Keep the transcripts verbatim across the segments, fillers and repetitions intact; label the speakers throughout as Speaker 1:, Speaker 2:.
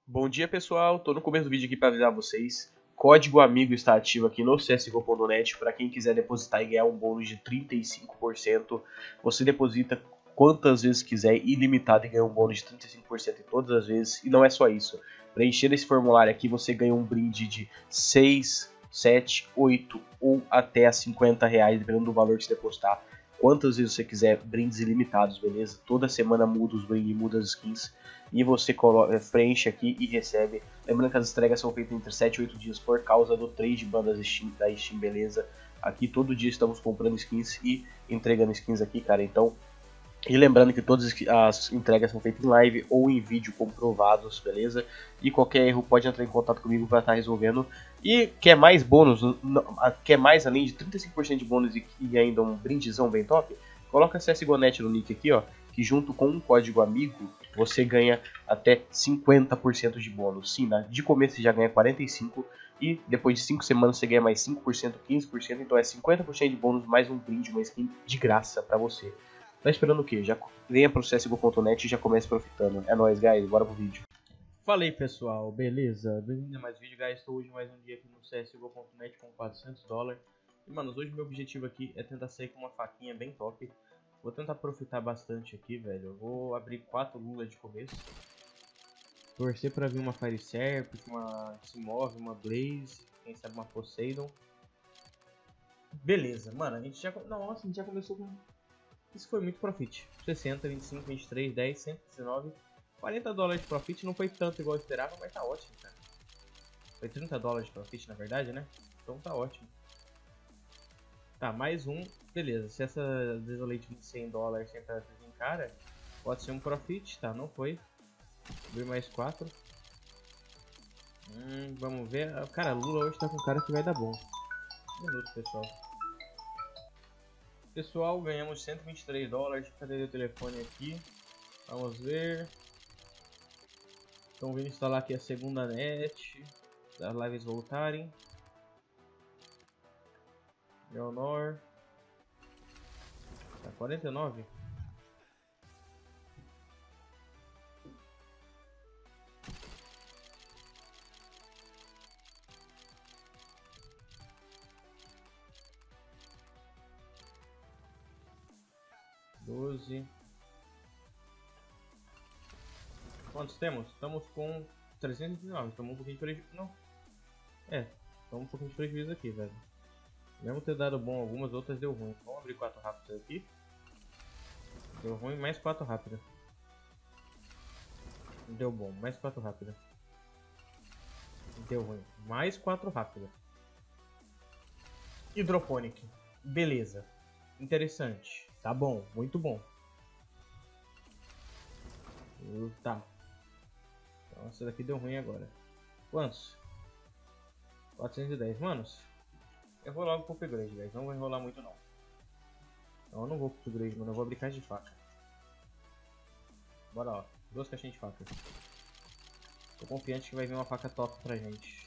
Speaker 1: Bom dia, pessoal. Tô no começo do vídeo aqui para avisar vocês. Código amigo está ativo aqui no C S G O ponto net para quem quiser depositar e ganhar um bônus de trinta e cinco por cento. Você deposita quantas vezes quiser, ilimitado, e ganha um bônus de trinta e cinco por cento em todas as vezes. E não é só isso. Preenchendo esse formulário aqui, você ganha um brinde de seis, sete, oito ou até cinquenta reais, dependendo do valor que você depositar. Quantas vezes você quiser, brindes ilimitados, beleza? Toda semana muda os brindes, muda as skins. E você coloca, preenche aqui e recebe. Lembrando que as entregas são feitas entre sete e oito dias por causa do trade bandas Steam, da Steam, beleza? Aqui todo dia estamos comprando skins e entregando skins aqui, cara. Então, e lembrando que todas as entregas são feitas em live ou em vídeo comprovados, beleza? E qualquer erro pode entrar em contato comigo para estar resolvendo. E quer mais bônus, quer mais além de trinta e cinco por cento de bônus e ainda um brindezão bem top? Coloca C S G O ponto net no nick aqui, ó, que junto com um código amigo você ganha até cinquenta por cento de bônus. Sim, de começo você já ganha quarenta e cinco por cento e depois de cinco semanas você ganha mais cinco por cento, quinze por cento, então é cinquenta por cento de bônus mais um brinde, uma skin de graça para você. Tá esperando o quê? Já venha pro C S G O ponto net e já comece profitando. É nóis, guys. Bora pro vídeo.
Speaker 2: Fala aí, pessoal, beleza? Bem-vindo a mais vídeo, guys. Estou hoje mais um dia aqui no C S G O ponto net com quatrocentos dólares. E, manos, hoje meu objetivo aqui é tentar sair com uma faquinha bem top. Vou tentar profitar bastante aqui, velho. Eu vou abrir quatro lulas de começo. Torcer pra vir uma Fire Serpent, uma Simove, uma Blaze, quem sabe uma Poseidon. Beleza, mano, a gente já... Nossa, a gente já começou com... Isso foi muito profit. sessenta, vinte e cinco, vinte e três, dez, cento e dezenove, quarenta dólares de profit. Não foi tanto igual eu esperava, mas tá ótimo, cara. Foi trinta dólares de profit, na verdade, né? Então tá ótimo. Tá, mais um. Beleza, se essa Desolate de cem dólares tentar desencara, pode ser um profit, tá? Não foi. Abrir mais quatro. Hum, vamos ver. Cara, a Lula hoje tá com cara que vai dar bom. Um minuto, pessoal. Pessoal, ganhamos cento e vinte e três dólares. Cadê o telefone aqui? Vamos ver. Estão vindo instalar aqui a segunda net. Das lives voltarem. Leonor. Tá quarenta e nove. doze. Quantos temos? Estamos com trezentos e vinte e nove. Estamos um pouquinho de prejuízo. Não. É. Estamos um pouquinho de prejuízo aqui, velho. Mesmo ter dado bom algumas, outras deu ruim. Vamos abrir quatro rápidas aqui. Deu ruim, mais quatro rápidas. Deu bom, mais quatro rápidas. Deu ruim, mais quatro rápidas. Hidroponic. Beleza. Interessante. Tá bom, muito bom. Uh, tá. Então essa daqui deu ruim agora. Quantos? quatrocentos e dez. Manos, eu vou logo pro upgrade, guys. Não vou enrolar muito não. Então eu não vou pro upgrade, mano. Eu vou abrir caixa de faca. Bora lá. Duas caixinhas de faca. Tô confiante que vai vir uma faca top pra gente.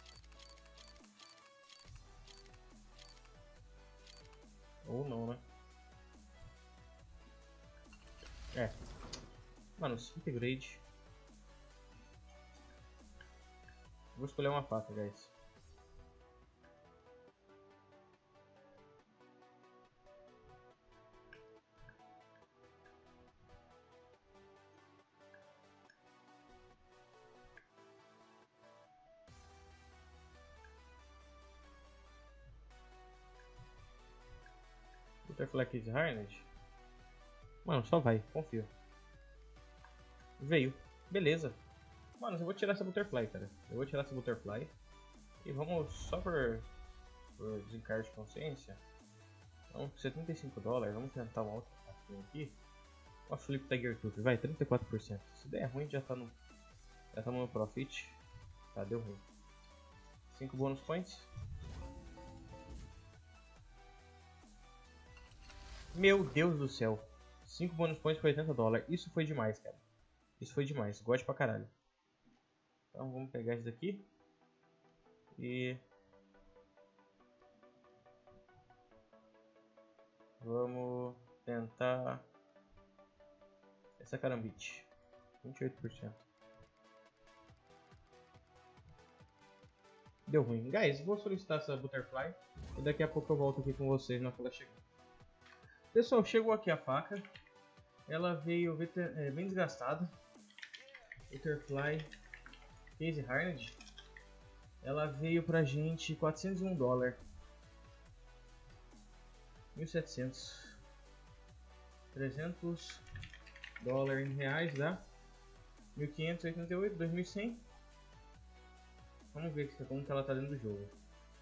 Speaker 2: Ou não, né? É. Mano, upgrade. Vou escolher uma faca, guys. Butterfly Kids Harness. Mano, só vai, confio. Veio. Beleza. Mano, eu vou tirar essa Butterfly, cara. Eu vou tirar essa Butterfly. E vamos só por, por desencargo de consciência. Então, setenta e cinco dólares. Vamos tentar uma outra faquinha aqui. Ó, Flip Tiger Tooth. Vai, trinta e quatro por cento. Se der ruim, já tá no, já tá no profit. Tá, deu ruim. cinco bônus points. Meu Deus do céu. cinco bônus points por oitenta dólares. Isso foi demais, cara. Isso foi demais. Gosto pra caralho. Então vamos pegar isso daqui. E... vamos tentar... essa carambite. vinte e oito por cento. Deu ruim. Guys, vou solicitar essa Butterfly e daqui a pouco eu volto aqui com vocês na fila chegar. Pessoal, chegou aqui a faca. Ela veio é, bem desgastada. Butterfly Case Harned. Ela veio pra gente quatrocentos e um dólares. mil e setecentos. trezentos dólares em reais dá mil quinhentos e oitenta e oito, dois mil e cem. Vamos ver como que ela tá dentro do jogo.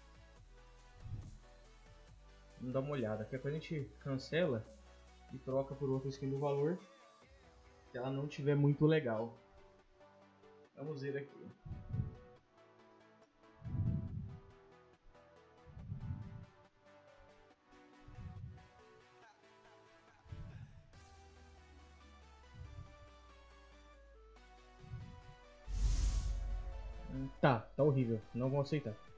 Speaker 2: Vamos dar uma olhada. Aqui a gente cancela e troca por outra skin do valor, se ela não tiver muito legal. Vamos ver aqui. Tá, tá horrível. Não vou aceitar.